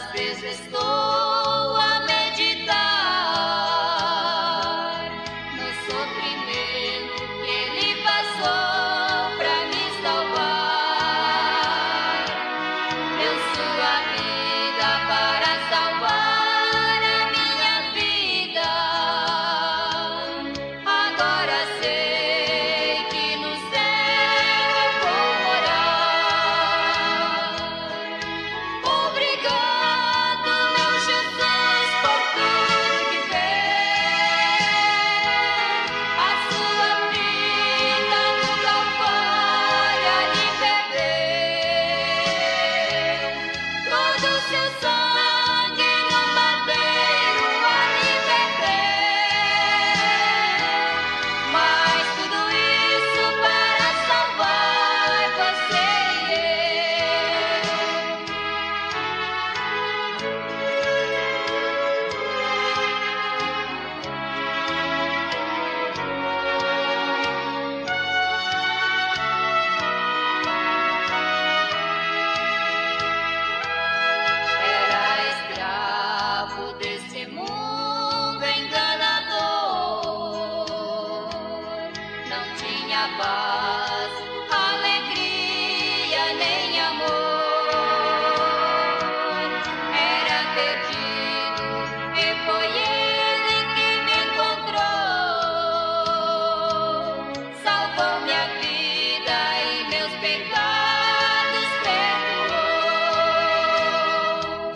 vezes estou a meditar no sofrimento que Ele passou para me salvar. Deu sua vida para salvar a minha vida. Agora sei que no céu eu vou morar. Obrigado, meu Jesus, por tudo que fez. A sua vida no Calvário ali perdeu. Todo o seu sangue no madeiro ali perdeu. Mas tudo isso para salvar você e era escravo desse mundo enganador. Não tinha paz, alegria nem amor. Era perdido e foi Ele que me encontrou. Salvou minha vida e meus pecados perdoou.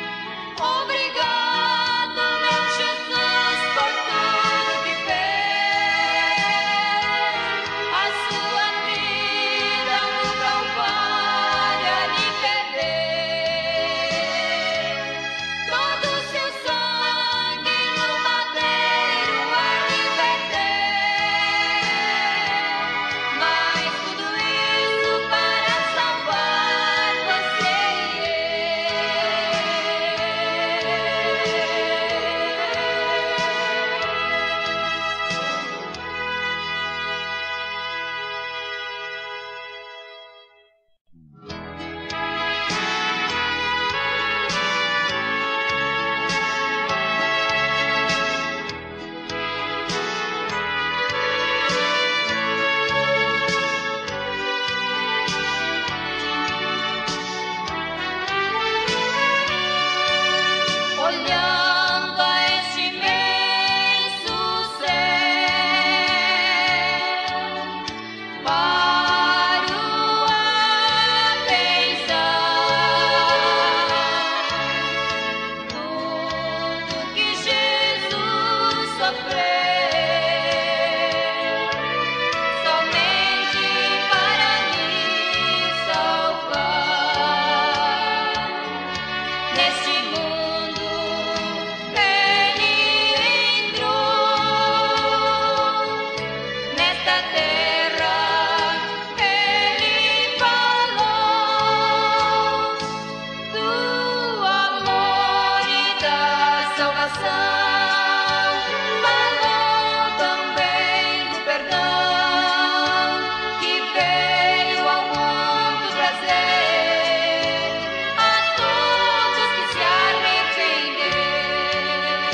Obrigado, meu Jesus, por tudo que fez. A sua vida no Calvário ali perdeu. Todo o seu sangue no madeiro ali perdeu. Mas tudo isso para salvar você e olhando a este imenso céu, paro a pensar tudo que Jesus sofreu, somente para me salvar. Neste mundo Ele entrou, nesta terra Ele falou do amor e da salvação. Falou também do perdão que veio ao mundo trazer a todos que se arrependeram.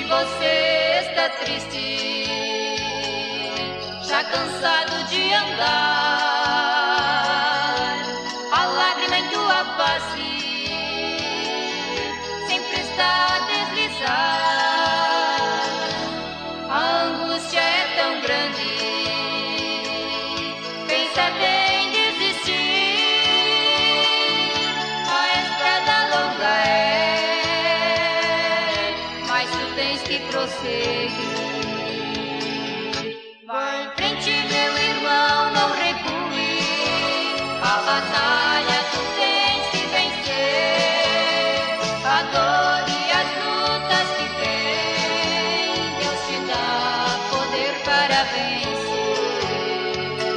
você está triste, já cansado de andar, a lágrima em tua face sempre está a deslizar. A angústia é tão grande, pensa até em desistir. A estrada longa é, mas tu tens que prosseguir. Vai em frente, meu irmão, não recue. A batalha tu tens que vencer. A dor e as lutas que vem, Deus te dá poder para vencer.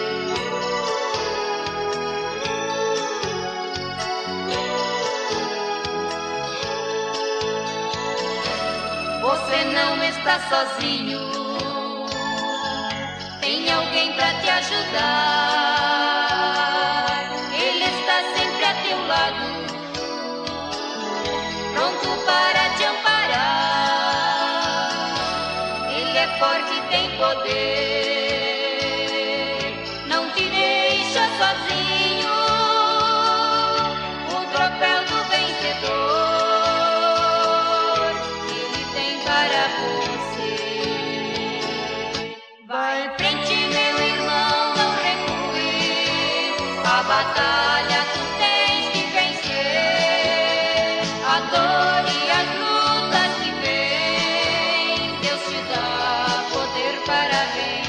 Você não está sozinho, tem alguém para te ajudar. Ele está sempre a teu lado, pronto para te amparar. Ele é forte e tem poder, não te deixa sozinho. O troféu do vencedor ele tem para você. Vai em frente, meu irmão, não recue. A batalha tu tens que vencer. A dor e as lutas que vem, Deus te dá poder para vencer.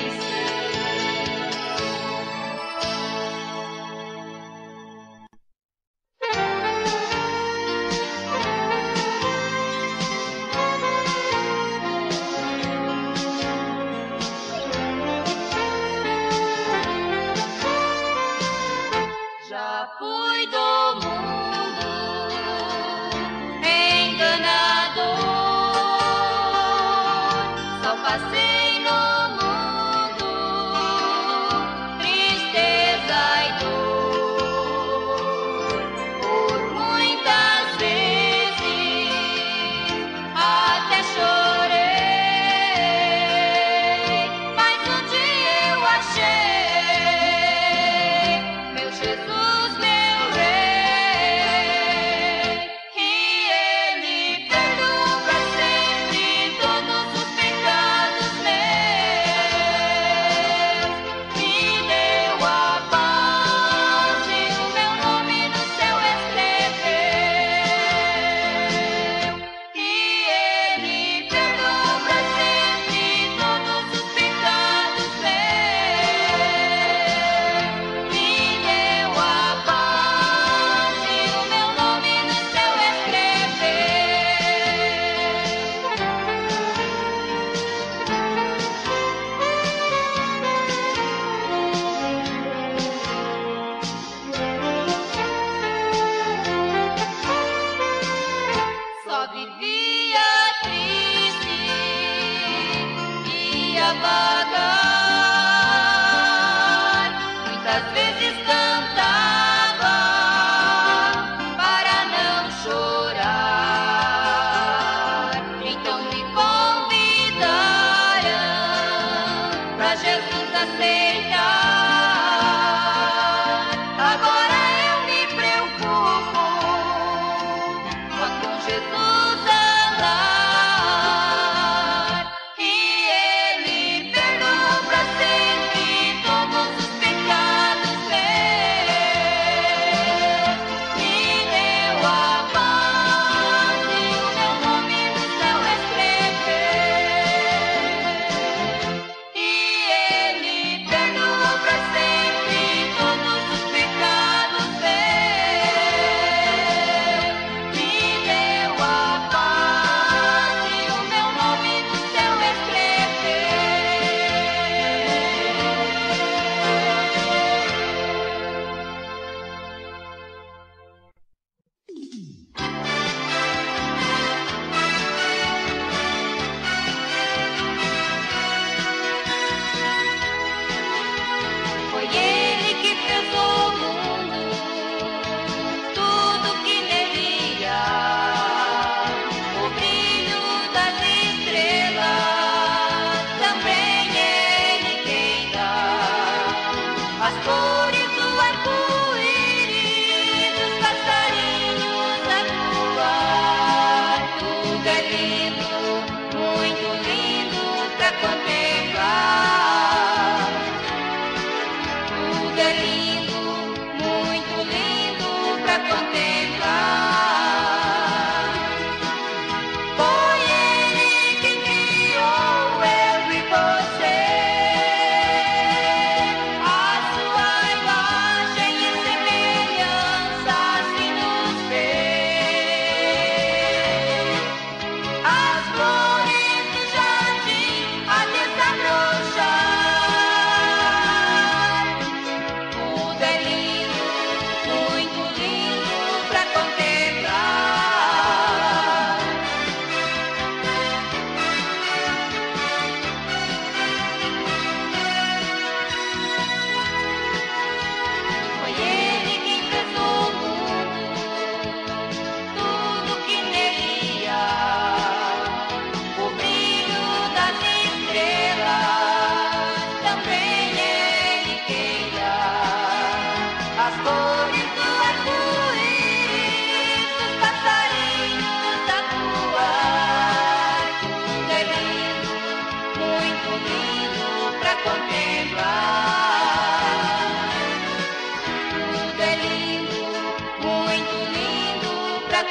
pra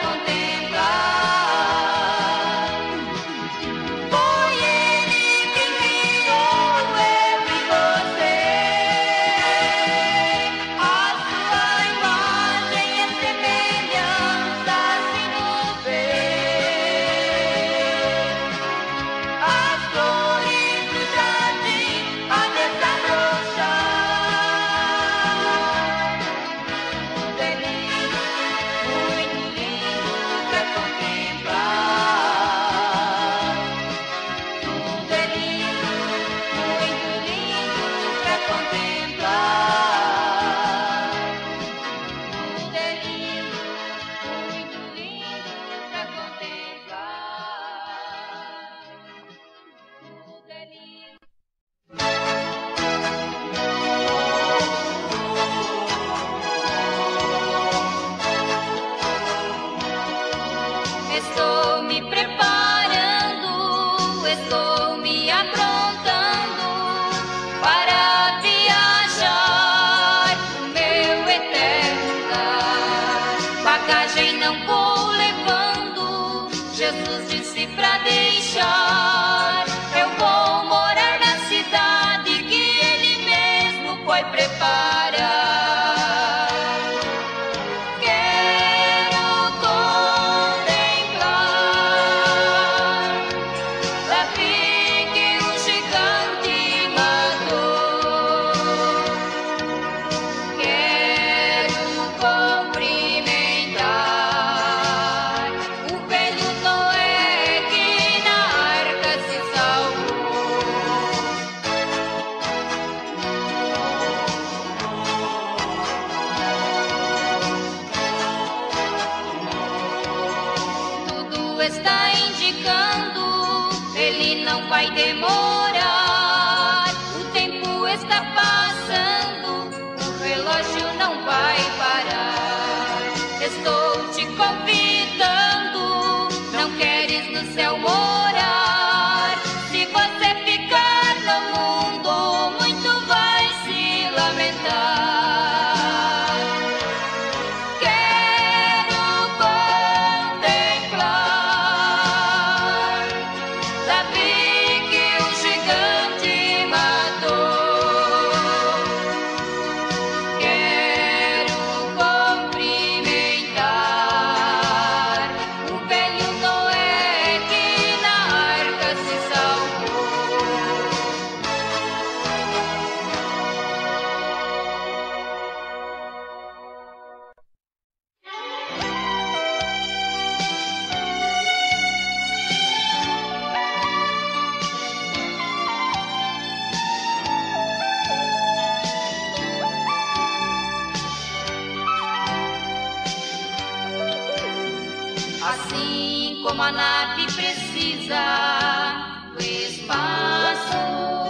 contemplar. Foi Ele quem criou eu e você. A sua imagem e semelhança se nos vê. As flores do jardim a desabrochar. Tudo é lindo, muito lindo pra contemplar. Tudo é lindo, muito lindo pra contemplar. Tudo é lindo, muito lindo pra contemplar. Tudo é lindo. Estou me preparando, estou me aprontando para viajar pro meu eterno lar. Bagagem não vou levando, Jesus disse pra deixar. Eu vou morar na cidade que Ele mesmo foi preparar. Quero contemplar Davi que um gigante matou. Quero cumprimentar o velho Noé que na arca se salvou. Tudo está indicando, Ele não vai demorar. O tempo está passando, o relógio não vai parar. Estou te convidando, não queres no céu morar. Se você ficar no mundo, muito vai se lamentar. Quero contemplar Davi que um gigante matou. Quero cumprimentar o velho Noé que na arca se salvou. Assim como a nave precisa do espaço,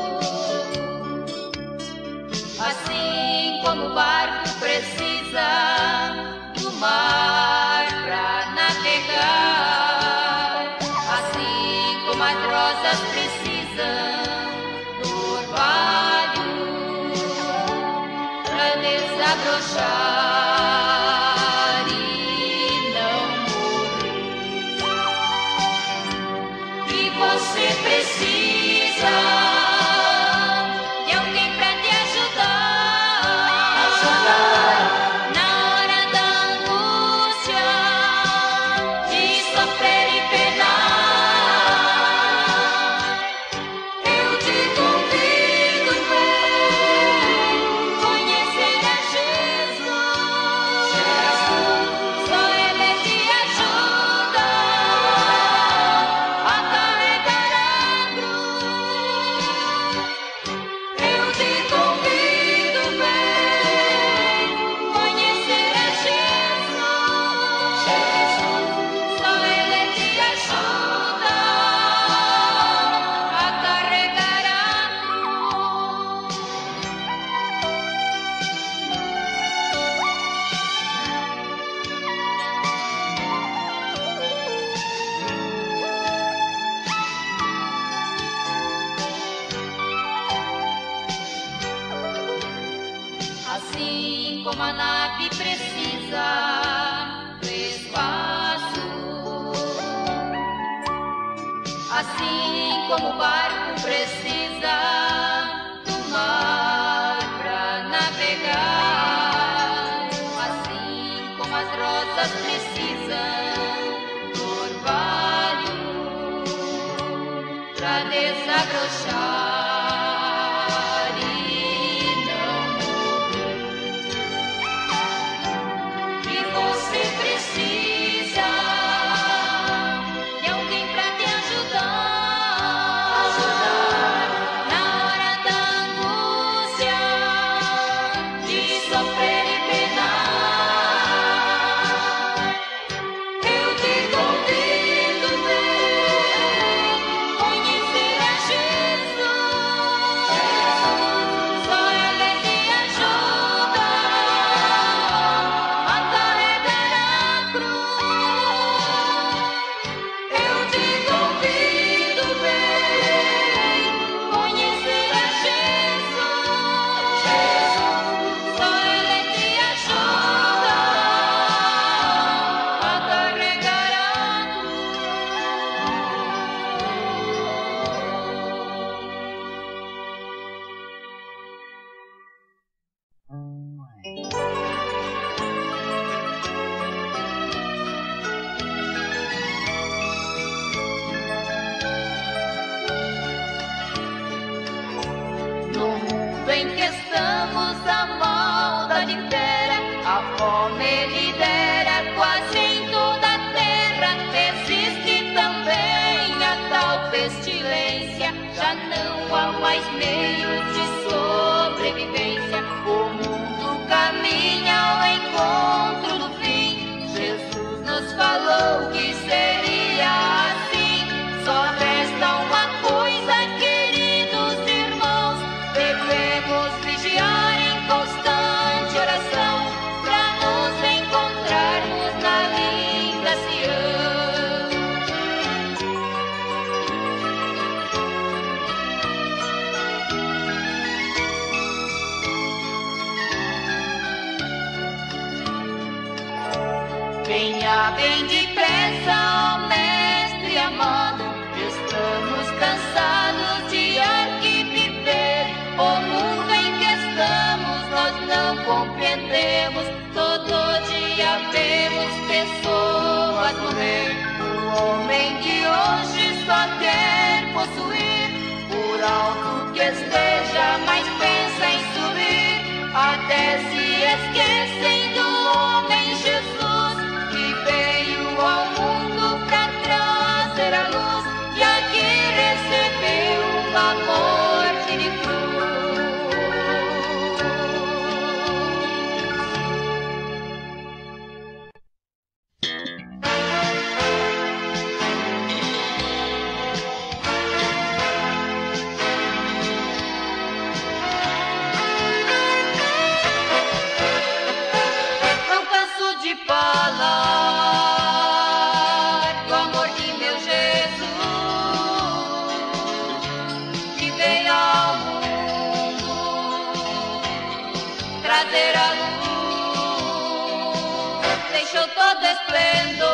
assim como o barco precisa do mar para navegar, assim como as rosas precisam do orvalho para desabrochar e não morrer. E você precisa de alguém pra te ajudar na hora da angústia, de sofrer e penar. Eu te convido, vem conhecer a Jesus. Só Ele te ajuda a carregar a cruz. Eu te convido, vem conhecer a Jesus. Só Ele te ajuda a carregar a cruz. Assim como a nave precisa do espaço, como o barco precisa do mar pra navegar, assim como as rosas precisam do orvalho pra desabrochar. Em que estamos, a maldade impera, a fome lidera quase em toda a terra. Existe também a tal pestilência, já não há mais meios de sobrevivência. O mundo caminha ao encontro do fim. Jesus nos falou que seria assim. Só resta uma coisa, queridos irmãos, devemos vigiar em constante oração pra nos encontrarmos na linda Sião. Venha bem depressa, ó Mestre amado, estamos cansados de arquiviver. O mundo em que estamos nós não compreendemos. Todo dia vemos pessoas morrer. O homem de hoje só quer possuir, por alto que esteja, mas pensa em subir. Até se esquecem do homem Jesus, que veio ao mundo pra trazer a luz e aqui recebeu uma morte de cruz. Não canso de falar do amor de meu Jesus, que veio ao mundo trazer a luz, deixou todo esplendor